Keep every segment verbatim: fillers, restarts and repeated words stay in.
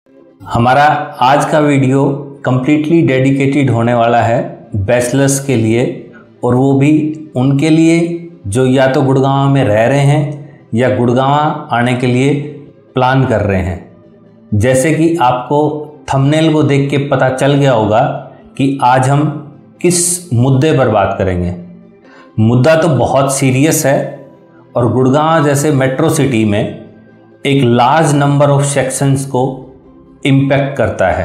हमारा आज का वीडियो कम्प्लीटली डेडिकेटेड होने वाला है बैचलर्स के लिए, और वो भी उनके लिए जो या तो गुड़गांव में रह रहे हैं या गुड़गांव आने के लिए प्लान कर रहे हैं। जैसे कि आपको थंबनेल को देख के पता चल गया होगा कि आज हम किस मुद्दे पर बात करेंगे। मुद्दा तो बहुत सीरियस है और गुड़गांव जैसे मेट्रो सिटी में एक लार्ज नंबर ऑफ सेक्शंस को इम्पैक्ट करता है।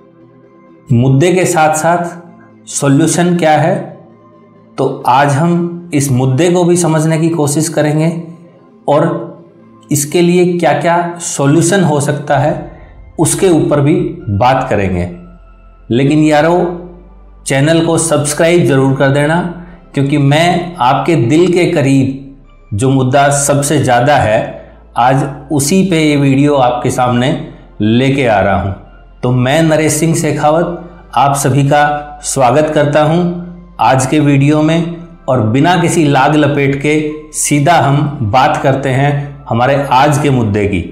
मुद्दे के साथ साथ सॉल्यूशन क्या है, तो आज हम इस मुद्दे को भी समझने की कोशिश करेंगे और इसके लिए क्या क्या सॉल्यूशन हो सकता है उसके ऊपर भी बात करेंगे। लेकिन यारो, चैनल को सब्सक्राइब ज़रूर कर देना, क्योंकि मैं आपके दिल के करीब जो मुद्दा सबसे ज़्यादा है आज उसी पे ये वीडियो आपके सामने लेके आ रहा हूँ। तो मैं नरेश सिंह शेखावत आप सभी का स्वागत करता हूँ आज के वीडियो में, और बिना किसी लाग लपेट के सीधा हम बात करते हैं हमारे आज के मुद्दे की।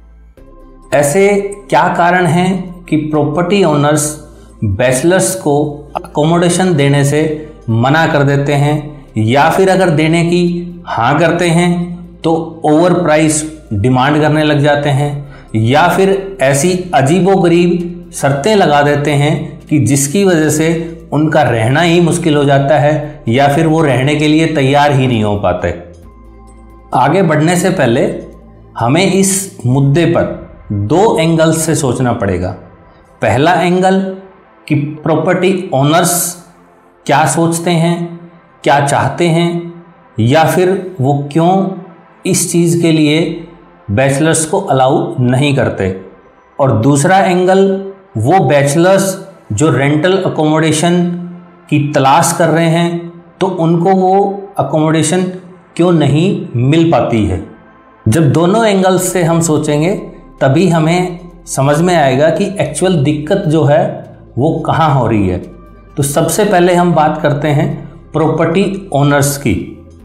ऐसे क्या कारण हैं कि प्रॉपर्टी ओनर्स बैचलर्स को अकोमोडेशन देने से मना कर देते हैं, या फिर अगर देने की हाँ करते हैं तो ओवर प्राइस डिमांड करने लग जाते हैं, या फिर ऐसी अजीबोगरीब शर्तें लगा देते हैं कि जिसकी वजह से उनका रहना ही मुश्किल हो जाता है, या फिर वो रहने के लिए तैयार ही नहीं हो पाते। आगे बढ़ने से पहले हमें इस मुद्दे पर दो एंगल्स से सोचना पड़ेगा। पहला एंगल कि प्रॉपर्टी ओनर्स क्या सोचते हैं, क्या चाहते हैं, या फिर वो क्यों इस चीज़ के लिए बैचलर्स को अलाउ नहीं करते। और दूसरा एंगल वो बैचलर्स जो रेंटल अकोमोडेशन की तलाश कर रहे हैं, तो उनको वो अकोमोडेशन क्यों नहीं मिल पाती है। जब दोनों एंगल्स से हम सोचेंगे तभी हमें समझ में आएगा कि एक्चुअल दिक्कत जो है वो कहाँ हो रही है। तो सबसे पहले हम बात करते हैं प्रॉपर्टी ओनर्स की।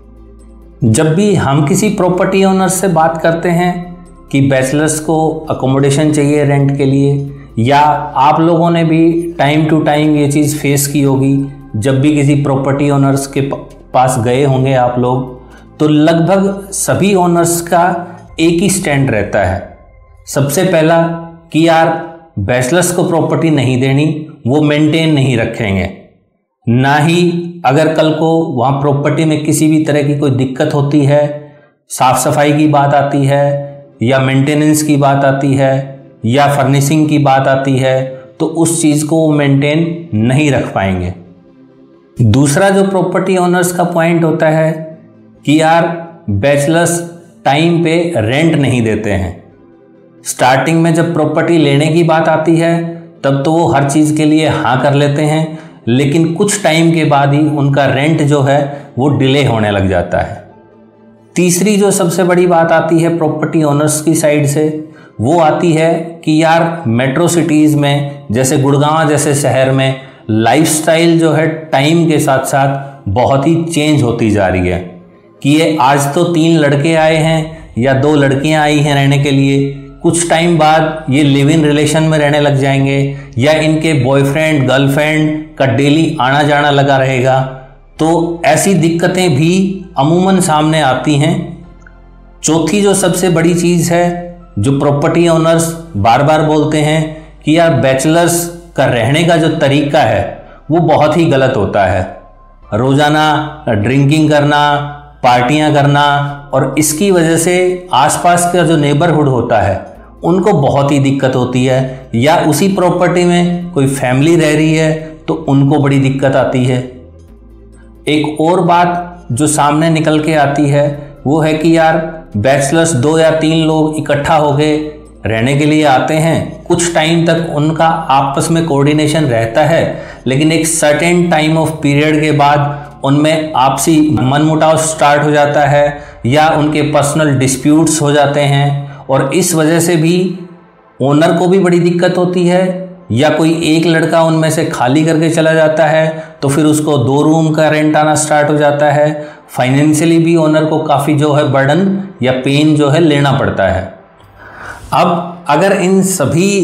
जब भी हम किसी प्रॉपर्टी ओनर से बात करते हैं कि बैचलर्स को अकोमोडेशन चाहिए रेंट के लिए, या आप लोगों ने भी टाइम टू टाइम ये चीज़ फेस की होगी, जब भी किसी प्रॉपर्टी ओनर्स के पास गए होंगे आप लोग, तो लगभग सभी ओनर्स का एक ही स्टैंड रहता है। सबसे पहला कि यार बैचलर्स को प्रॉपर्टी नहीं देनी, वो मेंटेन नहीं रखेंगे, ना ही अगर कल को वहाँ प्रॉपर्टी में किसी भी तरह की कोई दिक्कत होती है, साफ सफाई की बात आती है, या मेंटेनेंस की बात आती है, या फर्निशिंग की बात आती है, तो उस चीज़ को वो मेंटेन नहीं रख पाएंगे। दूसरा जो प्रॉपर्टी ओनर्स का पॉइंट होता है कि यार बैचलर्स टाइम पे रेंट नहीं देते हैं। स्टार्टिंग में जब प्रॉपर्टी लेने की बात आती है तब तो वो हर चीज़ के लिए हाँ कर लेते हैं, लेकिन कुछ टाइम के बाद ही उनका रेंट जो है वो डिले होने लग जाता है। तीसरी जो सबसे बड़ी बात आती है प्रॉपर्टी ओनर्स की साइड से, वो आती है कि यार मेट्रो सिटीज़ में जैसे गुड़गांव जैसे शहर में लाइफस्टाइल जो है टाइम के साथ साथ बहुत ही चेंज होती जा रही है कि ये आज तो तीन लड़के आए हैं या दो लड़कियां आई हैं रहने के लिए, कुछ टाइम बाद ये लिव इन रिलेशन में रहने लग जाएंगे, या इनके बॉयफ्रेंड गर्लफ्रेंड का डेली आना जाना लगा रहेगा। तो ऐसी दिक्कतें भी अमूमन सामने आती हैं। चौथी जो सबसे बड़ी चीज़ है जो प्रॉपर्टी ओनर्स बार बार बोलते हैं कि यार बैचलर्स का रहने का जो तरीका है वो बहुत ही गलत होता है। रोज़ाना ड्रिंकिंग करना, पार्टियां करना, और इसकी वजह से आसपास का जो नेबरहुड होता है उनको बहुत ही दिक्कत होती है, या उसी प्रॉपर्टी में कोई फैमिली रह रही है तो उनको बड़ी दिक्कत आती है। एक और बात जो सामने निकल के आती है वो है कि यार बैचलर्स दो या तीन लोग इकट्ठा हो गए रहने के लिए आते हैं, कुछ टाइम तक उनका आपस में कोऑर्डिनेशन रहता है, लेकिन एक सर्टेन टाइम ऑफ पीरियड के बाद उनमें आपसी मनमुटाव स्टार्ट हो जाता है, या उनके पर्सनल डिस्प्यूट्स हो जाते हैं, और इस वजह से भी ओनर को भी बड़ी दिक्कत होती है, या कोई एक लड़का उनमें से खाली करके चला जाता है तो फिर उसको दो रूम का रेंट आना स्टार्ट हो जाता है। फाइनेंशियली भी ओनर को काफ़ी जो है बर्डन या पेन जो है लेना पड़ता है। अब अगर इन सभी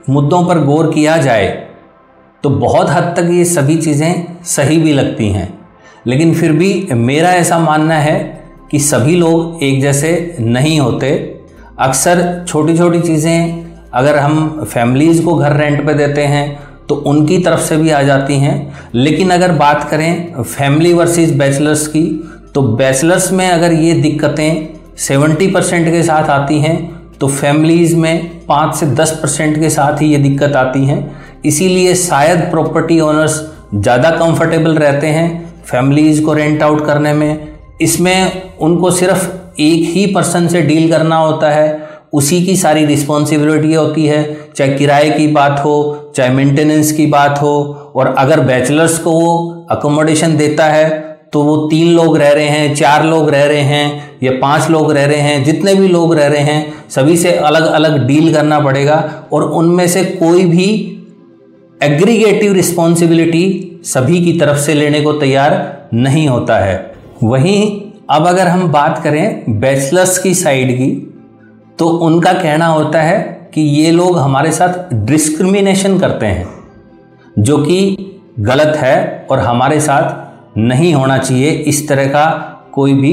मुद्दों पर गौर किया जाए तो बहुत हद तक ये सभी चीज़ें सही भी लगती हैं, लेकिन फिर भी मेरा ऐसा मानना है कि सभी लोग एक जैसे नहीं होते। अक्सर छोटी छोटी चीज़ें अगर हम फैमिलीज़ को घर रेंट पे देते हैं तो उनकी तरफ से भी आ जाती हैं, लेकिन अगर बात करें फैमिली वर्सेस बैचलर्स की, तो बैचलर्स में अगर ये दिक्कतें सत्तर परसेंट के साथ आती हैं तो फैमिलीज़ में पाँच से दस परसेंट के साथ ही ये दिक्कत आती हैं। इसीलिए शायद प्रॉपर्टी ओनर्स ज़्यादा कंफर्टेबल रहते हैं फैमिलीज़ को रेंट आउट करने में। इसमें उनको सिर्फ एक ही पर्सन से डील करना होता है, उसी की सारी रिस्पॉन्सिबिलिटी होती है, चाहे किराए की बात हो, चाहे मेंटेनेंस की बात हो। और अगर बैचलर्स को वो अकोमोडेशन देता है तो वो तीन लोग रह रहे हैं, चार लोग रह रहे हैं या पांच लोग रह रहे हैं, जितने भी लोग रह रहे हैं सभी से अलग अलग डील करना पड़ेगा और उनमें से कोई भी एग्रीगेटिव रिस्पॉन्सिबिलिटी सभी की तरफ से लेने को तैयार नहीं होता है। वहीं अब अगर हम बात करें बैचलर्स की साइड की, तो उनका कहना होता है कि ये लोग हमारे साथ डिस्क्रिमिनेशन करते हैं, जो कि गलत है और हमारे साथ नहीं होना चाहिए इस तरह का कोई भी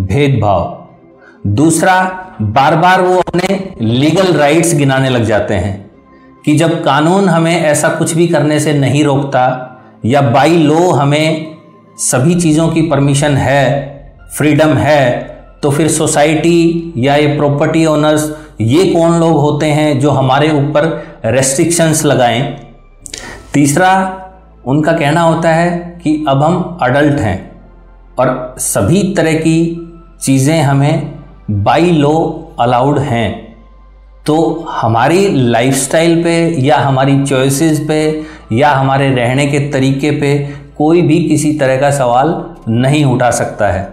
भेदभाव। दूसरा, बार बार वो अपने लीगल राइट्स गिनाने लग जाते हैं कि जब कानून हमें ऐसा कुछ भी करने से नहीं रोकता या बाई लॉ हमें सभी चीज़ों की परमिशन है, फ्रीडम है, तो फिर सोसाइटी या ये प्रॉपर्टी ओनर्स ये कौन लोग होते हैं जो हमारे ऊपर रेस्ट्रिक्शंस लगाएं। तीसरा, उनका कहना होता है कि अब हम अडल्ट हैं और सभी तरह की चीज़ें हमें बाई लॉ अलाउड हैं, तो हमारी लाइफस्टाइल पे या हमारी चॉइसेस पे या हमारे रहने के तरीके पे कोई भी किसी तरह का सवाल नहीं उठा सकता है।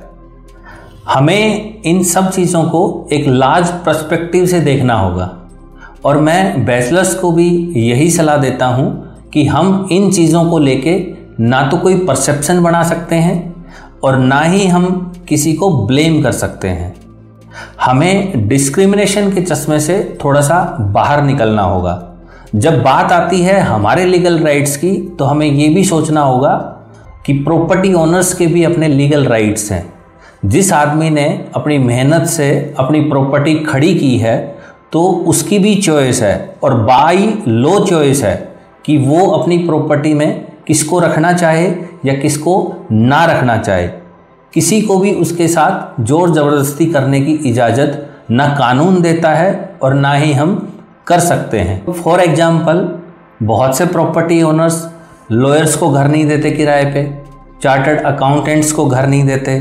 हमें इन सब चीज़ों को एक लार्ज पर्सपेक्टिव से देखना होगा और मैं बैचलर्स को भी यही सलाह देता हूँ कि हम इन चीज़ों को लेके ना तो कोई परसेप्शन बना सकते हैं और ना ही हम किसी को ब्लेम कर सकते हैं। हमें डिस्क्रिमिनेशन के चश्मे से थोड़ा सा बाहर निकलना होगा। जब बात आती है हमारे लीगल राइट्स की, तो हमें ये भी सोचना होगा कि प्रॉपर्टी ओनर्स के भी अपने लीगल राइट्स हैं। जिस आदमी ने अपनी मेहनत से अपनी प्रॉपर्टी खड़ी की है तो उसकी भी चॉइस है और बाई लॉ चॉइस है कि वो अपनी प्रॉपर्टी में किसको रखना चाहे या किसको ना रखना चाहे। किसी को भी उसके साथ जोर ज़बरदस्ती करने की इजाज़त ना कानून देता है और ना ही हम कर सकते हैं। फॉर एग्जाम्पल, बहुत से प्रॉपर्टी ओनर्स लॉयर्स को घर नहीं देते किराए पे, चार्टर्ड अकाउंटेंट्स को घर नहीं देते,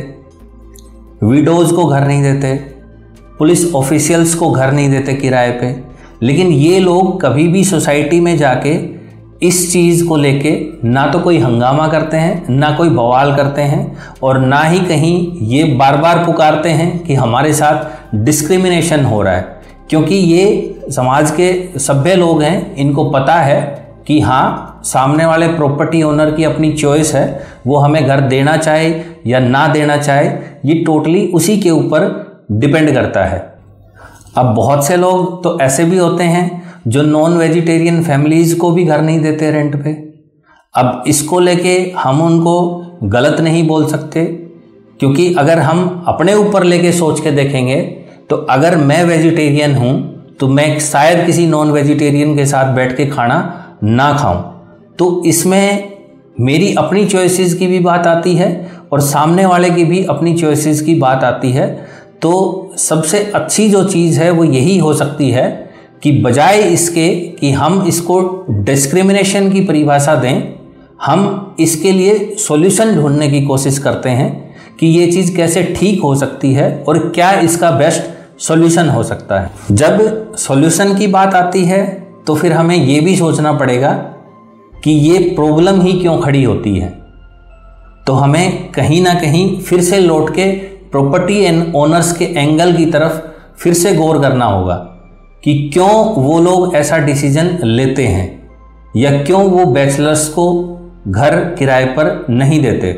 विडोज़ को घर नहीं देते, पुलिस ऑफिशियल्स को घर नहीं देते किराए पे। लेकिन ये लोग कभी भी सोसाइटी में जाके इस चीज़ को लेके ना तो कोई हंगामा करते हैं, ना कोई बवाल करते हैं और ना ही कहीं ये बार बार पुकारते हैं कि हमारे साथ डिस्क्रिमिनेशन हो रहा है, क्योंकि ये समाज के सभ्य लोग हैं। इनको पता है कि हाँ, सामने वाले प्रॉपर्टी ओनर की अपनी चॉइस है, वो हमें घर देना चाहे या ना देना चाहे, ये टोटली उसी के ऊपर डिपेंड करता है। अब बहुत से लोग तो ऐसे भी होते हैं जो नॉन वेजिटेरियन फैमिलीज़ को भी घर नहीं देते रेंट पे। अब इसको लेके हम उनको गलत नहीं बोल सकते, क्योंकि अगर हम अपने ऊपर लेके सोच के देखेंगे तो अगर मैं वेजिटेरियन हूँ तो मैं शायद किसी नॉन वेजिटेरियन के साथ बैठ के खाना ना खाऊं। तो इसमें मेरी अपनी चॉइसेस की भी बात आती है और सामने वाले की भी अपनी चॉइसेस की बात आती है। तो सबसे अच्छी जो चीज़ है वो यही हो सकती है कि बजाय इसके कि हम इसको डिस्क्रिमिनेशन की परिभाषा दें, हम इसके लिए सॉल्यूशन ढूंढने की कोशिश करते हैं कि ये चीज़ कैसे ठीक हो सकती है और क्या इसका बेस्ट सॉल्यूशन हो सकता है। जब सॉल्यूशन की बात आती है तो फिर हमें ये भी सोचना पड़ेगा कि ये प्रॉब्लम ही क्यों खड़ी होती है। तो हमें कहीं ना कहीं फिर से लौट के प्रॉपर्टी एंड ओनर्स के एंगल की तरफ फिर से गौर करना होगा कि क्यों वो लोग ऐसा डिसीजन लेते हैं या क्यों वो बैचलर्स को घर किराए पर नहीं देते।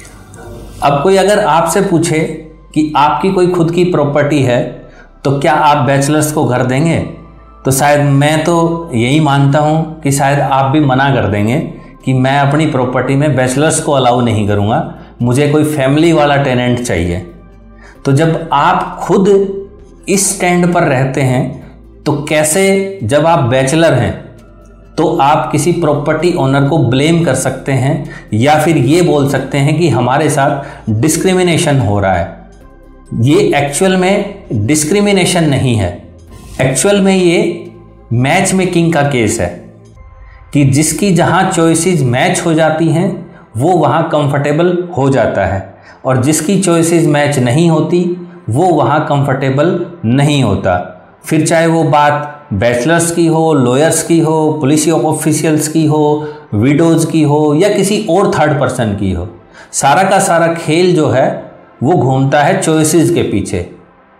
अब कोई अगर आपसे पूछे कि आपकी कोई खुद की प्रॉपर्टी है तो क्या आप बैचलर्स को घर देंगे, तो शायद मैं तो यही मानता हूँ कि शायद आप भी मना कर देंगे कि मैं अपनी प्रॉपर्टी में बैचलर्स को अलाउ नहीं करूँगा, मुझे कोई फैमिली वाला टेनेंट चाहिए। तो जब आप खुद इस स्टैंड पर रहते हैं तो कैसे, जब आप बैचलर हैं तो आप किसी प्रॉपर्टी ओनर को ब्लेम कर सकते हैं या फिर ये बोल सकते हैं कि हमारे साथ डिस्क्रिमिनेशन हो रहा है। ये एक्चुअल में डिस्क्रिमिनेशन नहीं है, एक्चुअल में ये मैच मेकिंग का केस है कि जिसकी जहाँ चॉइसेस मैच हो जाती हैं वो वहाँ कंफर्टेबल हो जाता है, और जिसकी चॉइसेस मैच नहीं होती वो वहाँ कंफर्टेबल नहीं होता। फिर चाहे वो बात बैचलर्स की हो, लॉयर्स की हो, पुलिस ऑफिशियल्स की हो, विडोज की हो या किसी और थर्ड पर्सन की हो, सारा का सारा खेल जो है वो घूमता है चॉइसेस के पीछे।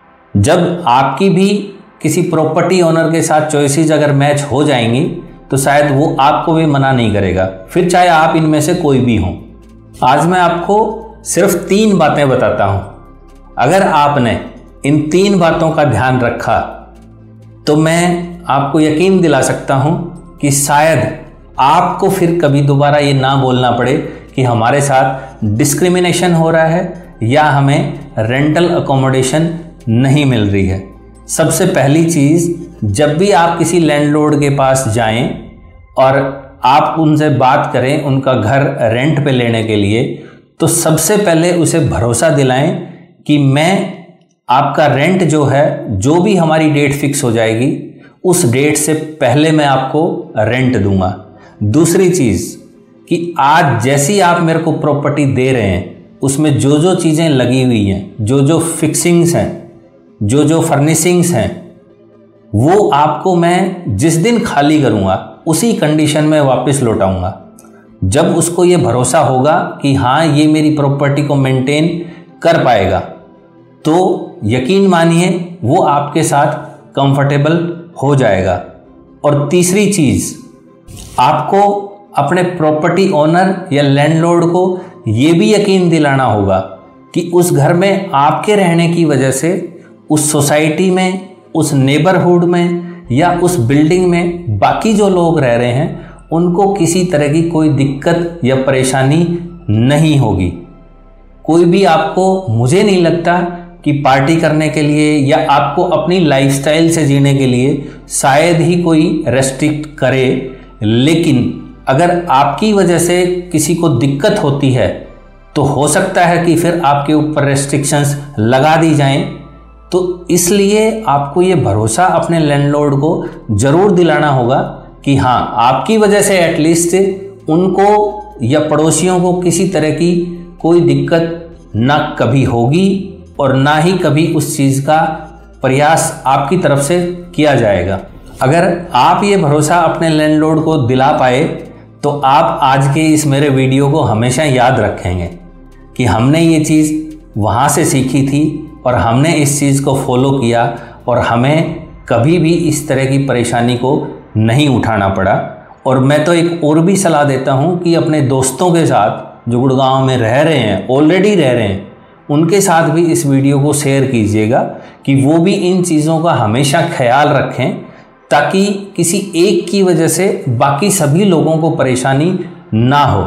जब आपकी भी किसी प्रॉपर्टी ओनर के साथ चॉइसेस अगर मैच हो जाएंगी तो शायद वो आपको भी मना नहीं करेगा, फिर चाहे आप इनमें से कोई भी हों। आज मैं आपको सिर्फ तीन बातें बताता हूं। अगर आपने इन तीन बातों का ध्यान रखा तो मैं आपको यकीन दिला सकता हूं कि शायद आपको फिर कभी दोबारा ये ना बोलना पड़े कि हमारे साथ डिस्क्रिमिनेशन हो रहा है या हमें रेंटल अकोमोडेशन नहीं मिल रही है। सबसे पहली चीज़, जब भी आप किसी लैंडलॉर्ड के पास जाएं और आप उनसे बात करें उनका घर रेंट पे लेने के लिए, तो सबसे पहले उसे भरोसा दिलाएं कि मैं आपका रेंट जो है, जो भी हमारी डेट फिक्स हो जाएगी उस डेट से पहले मैं आपको रेंट दूंगा। दूसरी चीज़ कि आज जैसी आप मेरे को प्रॉपर्टी दे रहे हैं उसमें जो जो चीज़ें लगी हुई हैं, जो जो फिक्सिंग्स हैं, जो जो फर्निशिंग्स हैं, वो आपको मैं जिस दिन खाली करूँगा उसी कंडीशन में वापस लौटाऊंगा। जब उसको ये भरोसा होगा कि हाँ ये मेरी प्रॉपर्टी को मेंटेन कर पाएगा, तो यकीन मानिए वो आपके साथ कंफर्टेबल हो जाएगा। और तीसरी चीज़, आपको अपने प्रॉपर्टी ओनर या लैंडलॉर्ड को ये भी यकीन दिलाना होगा कि उस घर में आपके रहने की वजह से उस सोसाइटी में, उस नेबरहुड में या उस बिल्डिंग में बाकी जो लोग रह रहे हैं उनको किसी तरह की कोई दिक्कत या परेशानी नहीं होगी। कोई भी आपको, मुझे नहीं लगता कि पार्टी करने के लिए या आपको अपनी लाइफस्टाइल से जीने के लिए शायद ही कोई रेस्ट्रिक्ट करे, लेकिन अगर आपकी वजह से किसी को दिक्कत होती है तो हो सकता है कि फिर आपके ऊपर रेस्ट्रिक्शंस लगा दी जाएं। तो इसलिए आपको ये भरोसा अपने लैंडलॉर्ड को ज़रूर दिलाना होगा कि हाँ आपकी वजह से एटलीस्ट उनको या पड़ोसियों को किसी तरह की कोई दिक्कत ना कभी होगी और ना ही कभी उस चीज़ का प्रयास आपकी तरफ से किया जाएगा। अगर आप ये भरोसा अपने लैंडलॉर्ड को दिला पाए तो आप आज के इस मेरे वीडियो को हमेशा याद रखेंगे कि हमने ये चीज़ वहाँ से सीखी थी और हमने इस चीज़ को फॉलो किया और हमें कभी भी इस तरह की परेशानी को नहीं उठाना पड़ा। और मैं तो एक और भी सलाह देता हूँ कि अपने दोस्तों के साथ जो गुड़गांव में रह रहे हैं, ऑलरेडी रह रहे हैं, उनके साथ भी इस वीडियो को शेयर कीजिएगा कि वो भी इन चीज़ों का हमेशा ख्याल रखें, ताकि किसी एक की वजह से बाकी सभी लोगों को परेशानी ना हो।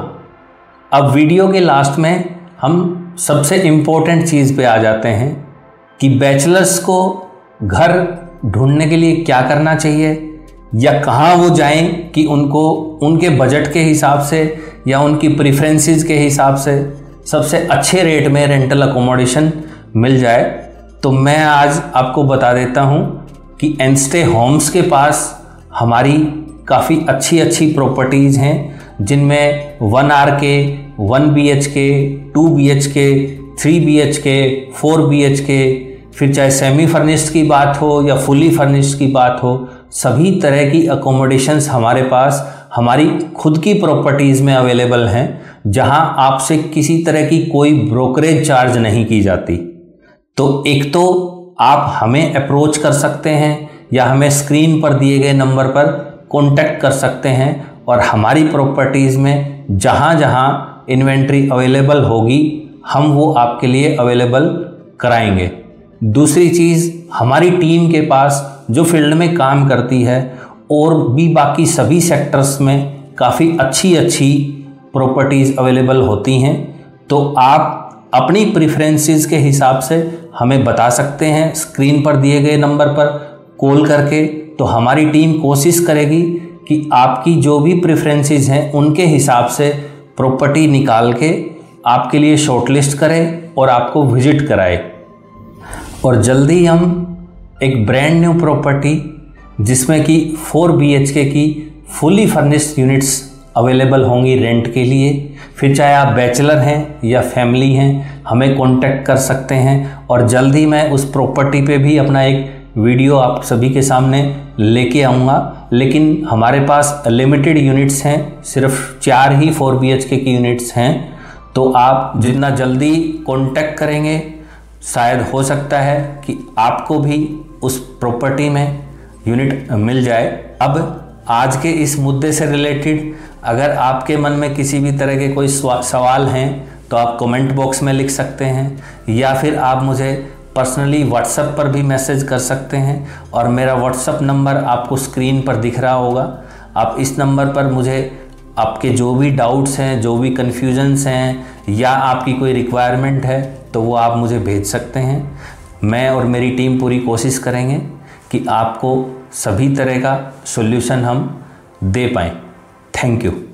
अब वीडियो के लास्ट में हम सबसे इम्पोर्टेंट चीज़ पे आ जाते हैं कि बैचलर्स को घर ढूंढने के लिए क्या करना चाहिए या कहाँ वो जाएं कि उनको उनके बजट के हिसाब से या उनकी प्रेफरेंसेस के हिसाब से सबसे अच्छे रेट में रेंटल अकोमोडेशन मिल जाए। तो मैं आज आपको बता देता हूँ कि एनस्टे होम्स के पास हमारी काफ़ी अच्छी अच्छी प्रॉपर्टीज़ हैं, जिनमें one R K, one B H K, two B H K, three B H K, four B H K, फिर चाहे सेमी फर्निश्ड की बात हो या फुली फर्निश्ड की बात हो, सभी तरह की अकोमोडेशंस हमारे पास हमारी खुद की प्रॉपर्टीज़ में अवेलेबल हैं, जहां आपसे किसी तरह की कोई ब्रोकरेज चार्ज नहीं की जाती। तो एक तो आप हमें अप्रोच कर सकते हैं या हमें स्क्रीन पर दिए गए नंबर पर कॉन्टैक्ट कर सकते हैं और हमारी प्रॉपर्टीज़ में जहां जहां इन्वेंट्री अवेलेबल होगी हम वो आपके लिए अवेलेबल कराएंगे। दूसरी चीज़, हमारी टीम के पास जो फील्ड में काम करती है और भी बाकी सभी सेक्टर्स में काफ़ी अच्छी अच्छी प्रॉपर्टीज़ अवेलेबल होती हैं। तो आप अपनी प्रेफरेंसेस के हिसाब से हमें बता सकते हैं स्क्रीन पर दिए गए नंबर पर कॉल करके। तो हमारी टीम कोशिश करेगी कि आपकी जो भी प्रेफरेंसेस हैं उनके हिसाब से प्रॉपर्टी निकाल के आपके लिए शॉर्टलिस्ट करें और आपको विजिट कराए। और जल्दी हम एक ब्रांड न्यू प्रॉपर्टी जिसमें कि फोर बी एच के की फुली फर्निश्ड यूनिट्स अवेलेबल होंगी रेंट के लिए। फिर चाहे आप बैचलर हैं या फैमिली हैं, हमें कांटेक्ट कर सकते हैं और जल्द ही मैं उस प्रॉपर्टी पे भी अपना एक वीडियो आप सभी के सामने लेके आऊँगा। लेकिन हमारे पास लिमिटेड यूनिट्स हैं, सिर्फ चार ही फोर बी एच के की यूनिट्स हैं। तो आप जितना जल्दी कांटेक्ट करेंगे शायद हो सकता है कि आपको भी उस प्रॉपर्टी में यूनिट मिल जाए। अब आज के इस मुद्दे से रिलेटेड अगर आपके मन में किसी भी तरह के कोई सवाल हैं तो आप कमेंट बॉक्स में लिख सकते हैं या फिर आप मुझे पर्सनली व्हाट्सएप पर भी मैसेज कर सकते हैं। और मेरा व्हाट्सएप नंबर आपको स्क्रीन पर दिख रहा होगा। आप इस नंबर पर मुझे आपके जो भी डाउट्स हैं, जो भी कन्फ्यूजन्स हैं या आपकी कोई रिक्वायरमेंट है तो वो आप मुझे भेज सकते हैं। मैं और मेरी टीम पूरी कोशिश करेंगे कि आपको सभी तरह का सॉल्यूशन हम दे पाएँ। Thank you.